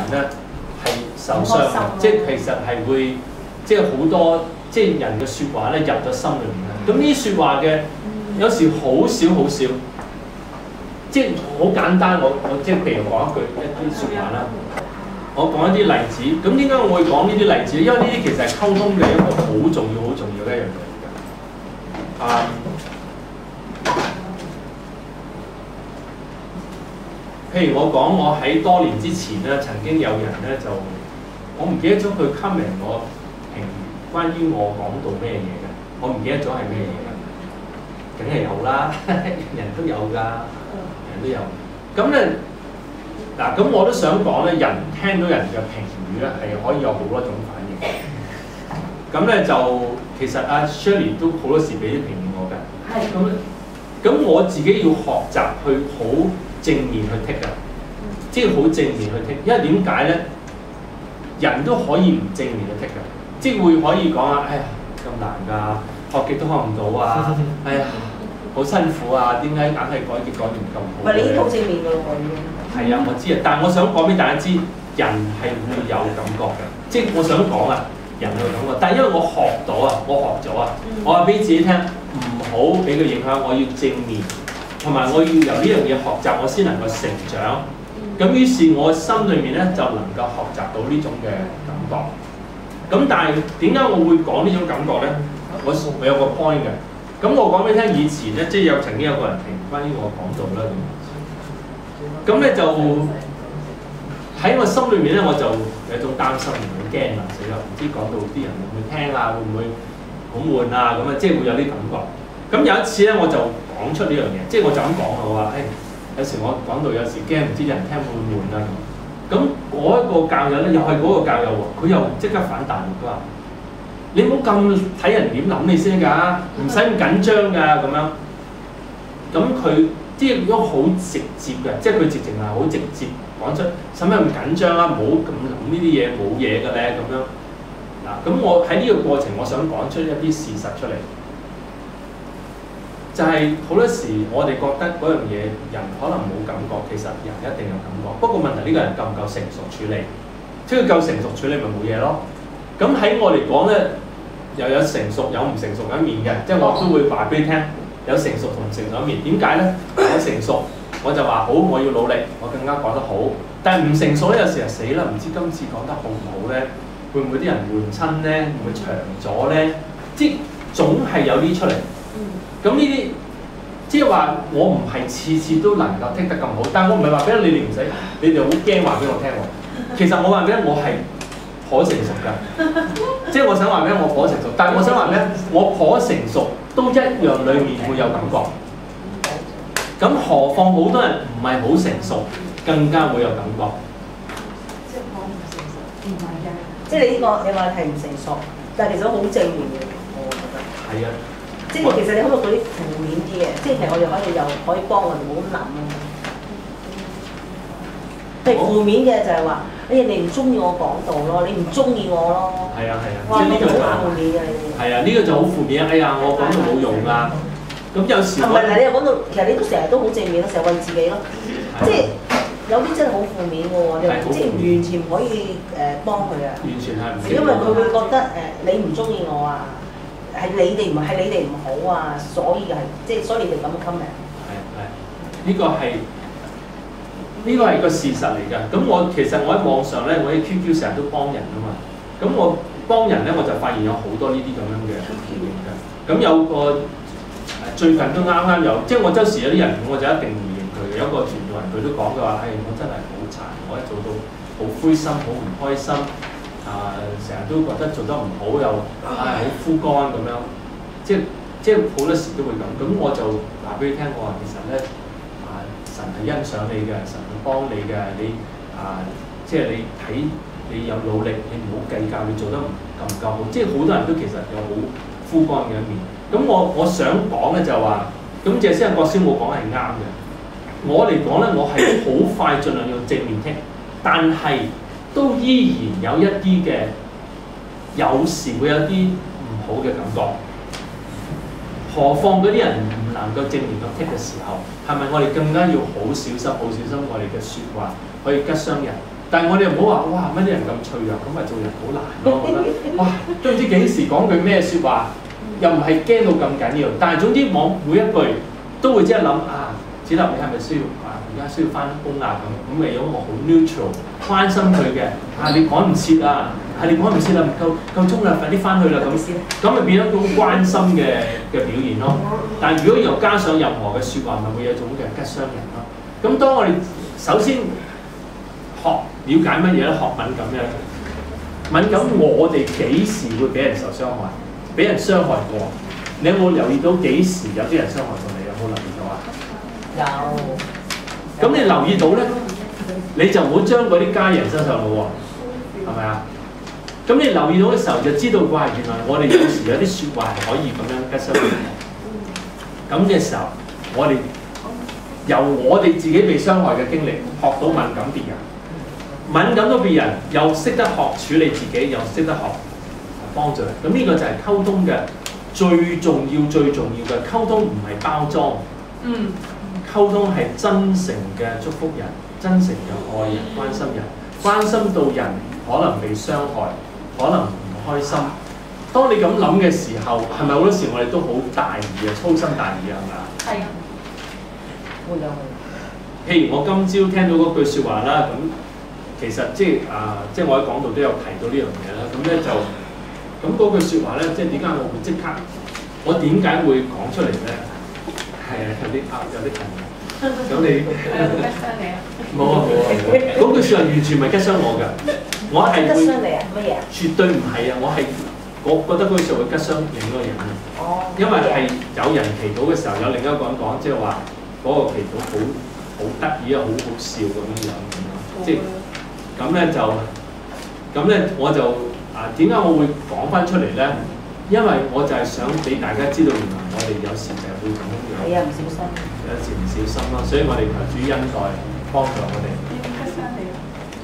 咧係受傷嘅，即係其實係會即係好多即係人嘅説話咧入咗心裏面嘅。咁呢啲説話嘅有時好少，即係好簡單。我即係譬如講一啲説話啦，我講一啲例子。咁點解我會講呢啲例子？因為呢啲其實係溝通嘅一個好重要嘅一樣嘢嚟嘅。譬如我講，我喺多年之前咧，曾經有人咧就，我唔記得咗佢 comment 我評語關於我講到咩嘢嘅，我唔記得咗係咩嘢嘅，梗係有啦，人都有㗎，人都有。咁咧嗱，咁我都想講咧，人聽到人嘅評語咧係可以有好多種反應。咁咧就其實阿 Shirley 都好多時俾啲評語我㗎。係。咁我自己要學習去好正面去剔㗎，即係好正面去剔，因為點解咧？人都可以唔正面去剔㗎，即係會可以講啊，哎呀咁難㗎，學極都學唔到啊，哎呀好辛苦啊，點解硬係改極改唔咁好？ 唔係你已經好正面㗎咯喎，已經。 係啊，我知啊，但係我想講俾大家知，人係會有感覺嘅，即係我想講啊，人會有感覺，但係因為我學到啊，我學咗啊，我話俾自己聽，唔好俾佢影響，我要正面。同埋我要由呢樣嘢學習，我先能夠成長。咁於是，我心裏面咧就能夠學習到呢種嘅感覺。咁但係點解我會講呢種感覺咧？我有個 point 嘅。咁我講俾你聽，以前咧即係曾經有個人評關於我講到啦咁。咁咧就喺我心裏面咧，我就有一種擔心，好驚啊！死啦，唔知講到啲人會唔會聽啊？會唔會好悶啊？咁啊，即係會有啲感覺。咁有一次咧，我就講出呢樣嘢，即係我就咁講我話，有時我講到有時驚唔知啲人聽會唔會悶啊咁。嗰一個教友咧，又係嗰個教友喎，佢又即刻反彈佢話：你唔好咁睇人點諗你先㗎，唔使咁緊張㗎咁樣。咁佢即係都好直接嘅，即係佢直情係好直接講出，使乜咁緊張啊？唔好咁諗呢啲嘢，冇嘢嘅咧咁樣。嗱，咁我喺呢個過程，我想講出一啲事實出嚟。就係好多時，我哋覺得嗰樣嘢人可能冇感覺，其實人一定有感覺。不過問題呢個人夠唔夠成熟處理？即係佢夠成熟處理咪冇嘢咯。咁喺我嚟講咧，又有成熟有唔成熟嘅一面嘅，即係我都會話俾你聽，有成熟同唔成熟一面。點解咧？我成熟我就話好，我要努力，我更加講得好。但係唔成熟咧，有時候死啦，唔知今次講得好唔好咧？會唔會啲人換親咧？會唔會長咗咧？即係總係有啲出嚟。咁呢啲即係話，我唔係次次都能夠剔得咁好，但係我唔係話俾你哋唔使，你哋好驚話俾我聽喎。其實我話俾你，我係頗成熟㗎，即係我想話俾你，我頗成熟。但係我想話俾你，我頗成熟都一樣裡面會有感覺。咁何況好多人唔係好成熟，更加會有感覺。 即係頗唔成熟，唔係㗎。即係你呢個，你話係唔成熟，但係其實好正面嘅，我覺得。係啊。即係其實你可唔可以舉啲負面啲嘅？即係其實我哋可以幫我哋冇咁諗啊。譬如負面嘅就係話，你唔中意我講道咯，你唔中意我咯。 係啊係啊， 哇！ 即係呢個就好負面嘅你哋。 係啊，呢個就好負面啊！哎呀，我講到冇用啊。咁有時唔係嗱，你又講到其實你都成日都好正面咯，成日為自己咯。即係有啲真係好負面嘅喎，即係完全唔可以幫佢啊。完全係唔。因為佢會覺得你唔中意我啊。係你哋唔好啊，所以所以你哋咁嘅 comment。呢個係個事實嚟㗎。咁其實我喺網上咧，我喺 QQ 成日都幫人啊嘛。咁我幫人咧，我就發現有好多呢啲咁樣嘅情形㗎。咁有個最近都啱有，即係我周時有啲人，我就一定回應佢。有一個傳道人佢都講嘅話，我真係好殘，我一做到好灰心，好唔開心。成日都覺得做得唔好，又好枯乾咁樣，即係好多時都會咁。咁我就話俾你聽，我話其實咧神係欣賞你嘅，神會幫你嘅。你即係你睇你有努力，你唔好計較你做得唔夠好。即係好多人都其實有好枯乾嘅一面。咁我想講咧就話，咁謝先生國師冇講係啱嘅。我嚟講咧，我係好快盡量用正面剔，但係都依然有一啲嘅，有時會有啲唔好嘅感覺。何況嗰啲人唔能夠正面咁剔嘅時候，係咪我哋更加要好小心我哋嘅説話可以吉傷人， 但係我哋又唔好話哇乜啲人咁脆弱，咁咪做人好難咯。我覺得哇都唔知幾時講句咩説話，又唔係驚到咁緊要。但係總之我每一句都會即係諗啊，子立你係咪需要啊？而家需要翻工啊咁咪有我好 neutral 關心佢嘅啊，你趕唔切啊？係你趕唔切啦，夠鐘啦，快啲翻去啦咁咪變咗一種關心嘅表現咯。但係如果又加上任何嘅説話，咪會有一種嘅吉傷人咯。咁當我哋首先學了解乜嘢咧？學敏感咧，敏感我哋幾時會俾人受傷害？俾人傷害過？你有冇留意到幾時有啲人傷害過你？有冇留意到啊？有。咁你留意到咧，你就唔好將嗰啲加人身上咯喎，係咪啊？咁你留意到嘅時候，就知道哇，原來我哋有時有啲説話係可以咁樣吉傷人。咁嘅時候，我哋由我哋自己被傷害嘅經歷，學到敏感別人，敏感到別人，又識得學處理自己，又識得學幫助人。咁呢個就係溝通嘅最重要嘅。溝通唔係包裝，溝通係真誠嘅祝福人，真誠嘅愛人，關心人，關心到人可能被傷害，可能唔開心。當你咁諗嘅時候，係咪好多時我哋都好大意啊，粗心大意啊，係咪啊？ 係啊，會有。 譬如我今朝聽到嗰句説話啦，咁其實即係我喺講道都有提到呢樣嘢啦。咁咧就咁嗰句説話咧，即係點解我會即刻？我點解會講出嚟咧？係啊，有啲近嘅。咁你吉傷你啊？ 冇啊！嗰句説話完全唔係吉傷我㗎，我係會吉傷你啊？乜嘢啊？ 絕對唔係啊！我覺得嗰句説話會吉傷另一個人。 哦。 因為係有人祈禱嘅時候，有另一個人講，即係話嗰個祈禱好得意啊，好好笑咁樣咁咯。即係咁咧我就點解我會講翻出嚟咧？因為我就係想俾大家知道，原來我哋有時就係會咁樣。 係啊，唔小心。 有時唔小心咯，所以我哋求主恩待幫助我哋。 吉傷你啊！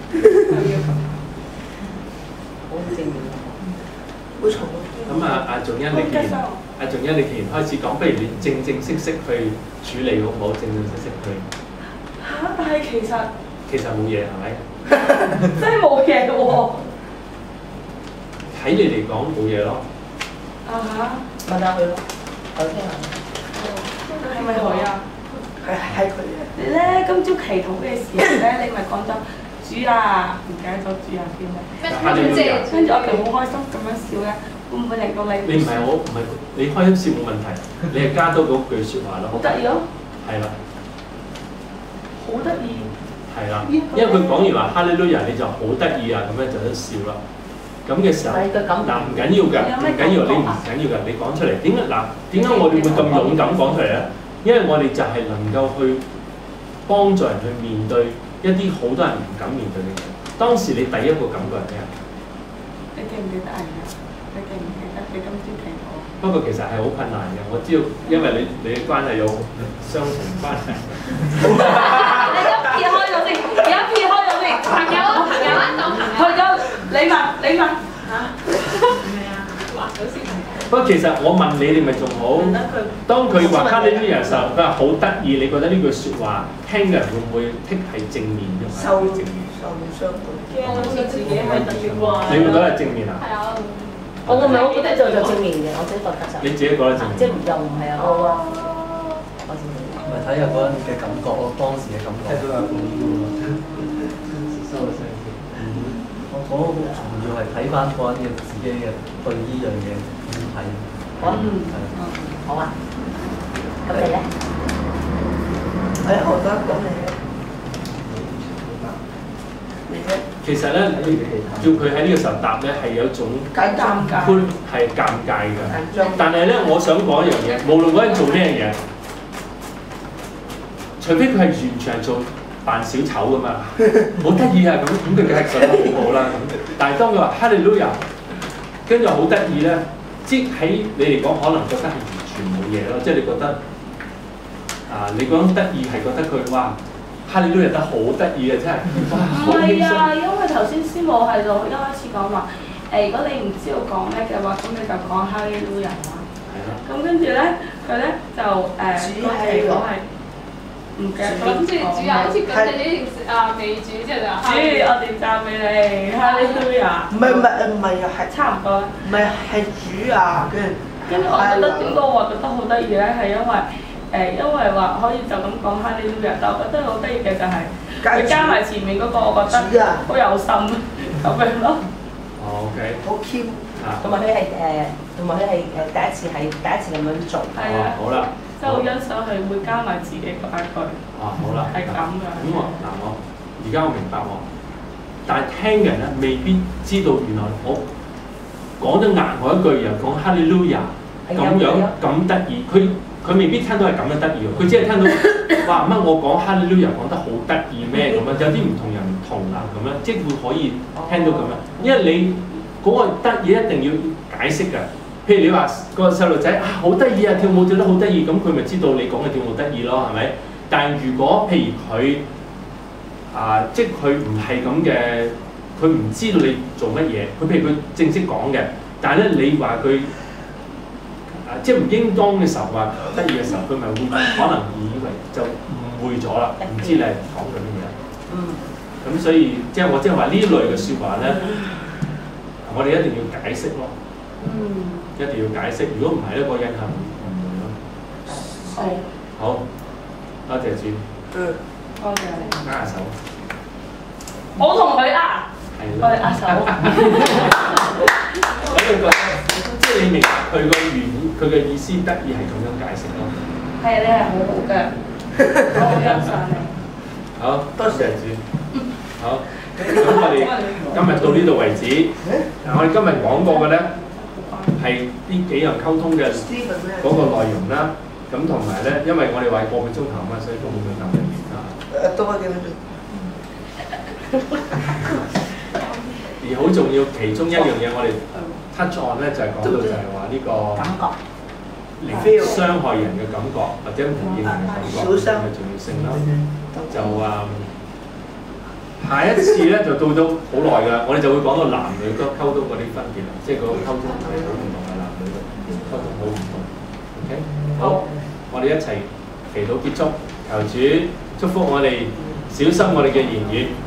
好正面啊！會嘈。 咁仲欣你既然開始講，不如你正式去處理好唔好？正式去。 嚇！但係其實冇嘢係咪？ 真係冇嘢喎。 睇你嚟講冇嘢咯。 問下佢咯，我聽下。係咪佢啊？係佢啊！你咧今朝祈禱嘅時候咧，你咪講咗主啊，唔記得咗主啊邊咧？跟住我哋好開心咁樣笑咧，會唔會令到你？ 你唔係你開心笑冇問題，你係加多嗰句説話咯。 好得意咯！係啦。 好得意。 係啦，因為佢講完話哈利路亞，你就好得意啊，咁樣就一笑啦。咁嘅時候，唔緊要㗎，唔緊要，你唔緊要㗎，你講出嚟。點解我哋會咁勇敢講出嚟咧？因為我哋就係能夠去幫助人去面對一啲好多人唔敢面對嘅嘢。當時你第一個感覺係咩啊？ 你記唔記得啊？你記唔記得你今朝祈禱？ 不過其實係好困難嘅，我知道，因為你嘅關係有雙重關係。 你而家撇開咗先，朋友啊，去咗你問嚇？咩啊？畫咗先。 不過其實我問你咪仲好。當佢話哈利路亞嘅時候，佢話好得意，你覺得呢句説話聽嘅人會唔會剔係正面嘅？ 受傷害。驚好似自己係特別啩。 你會覺得係正面啊？係啊。 我覺得就正面嘅，我自己覺得就。 你自己覺得正面？ 即係又唔係啊？我自己。 咪睇下嗰人嘅感覺咯，當時嘅感覺。聽到有共鳴喎。收咗聲先。我重要係睇翻個人嘅自己嘅對呢樣嘢點睇。 好啊。咁你咧？我覺得咁其實咧，叫佢喺呢個時候答咧，係有一種尷尬， 係尷尬嘅。但係咧，我想講一樣嘢，無論嗰人做咩嘢，除非佢係完全係做扮小丑㗎嘛，好得意啊咁佢梗係覺得好好啦。但係當佢話哈利路亞，跟住好得意咧，即喺你嚟講可能覺得係完全冇嘢咯，即係你覺得你嗰種得意係覺得佢哇哈利路亞得好得意啊，真係哇好輕鬆。唔係啊， 因為頭先師母喺度一開始講話如果你唔知道講咩嘅話，咁你就講哈利路亞啦。係啦。咁跟住咧，佢咧就個祈禱係唔記得咗。 感謝主啊！好似感謝呢件事啊，美主之後就主，我哋讚美你，哈利路亞。 唔係啊，係差唔多。 唔係係主啊， 跟住我覺得點解我話覺得好得意咧，係因為話可以就咁講哈利路亞，但我覺得好得意嘅就係佢加埋前面嗰個，我覺得好有心咁樣咯。 OK。 好 Q。 同埋佢係第一次咁樣做。 係啊。 好啦。 即係好欣賞佢會加埋自己嗰一句。 好啦。 係咁樣。 咁我而家我明白喎，但係聽嘅人咧未必知道原來我講咗額外一句又講哈利路亞咁樣咁得意，佢未必聽到係咁樣得意喎，佢只係聽到哇乜我講哈利路亞講得好得意咩咁樣，有啲唔同人唔同啊咁樣，即係會可以聽到咁樣，因為你嗰個得意一定要解釋㗎。譬如你話個細路仔啊好得意啊，跳舞跳得好得意，咁佢咪知道你講嘅跳舞得意咯，係咪？但係如果譬如佢即係佢唔係咁嘅，佢唔知道你做乜嘢，佢譬如佢正式講嘅，但係咧你話佢即係唔應當嘅時候話得意嘅時候，佢咪會可能以為就誤會咗啦，唔知你係講緊乜嘢。咁所以即係我即係話呢類嘅説話咧，我哋一定要解釋咯。一定要解釋，如果唔係咧，個人係唔會咯。好，多謝主。 多謝你。 握下手。 我同佢握。我哋握手。 咁你覺得，即係你明白佢個原意，佢嘅意思得意係咁樣解釋咯。 係啊，你係好好嘅，我好欣賞你。 好，多謝主。好，咁我哋今日到呢度為止。我哋今日講過嘅咧係呢幾樣溝通嘅嗰個內容啦。咁同埋咧，因為我哋話個半鐘頭嘛，所以都冇咁答你。 多幾分鐘。 而好重要，其中一樣嘢我哋 touch on 咧就係講到就係話呢個感覺， 傷害人嘅感覺或者唔認人嘅感覺嘅重要性啦。就下一次咧就到咗好耐㗎，我哋就會講到男女溝通嗰啲分別啦，即係嗰個溝通係好唔同嘅，男女嘅溝通好唔同。OK， 好，我哋一齊祈禱結束，求主祝福我哋，小心我哋嘅言語。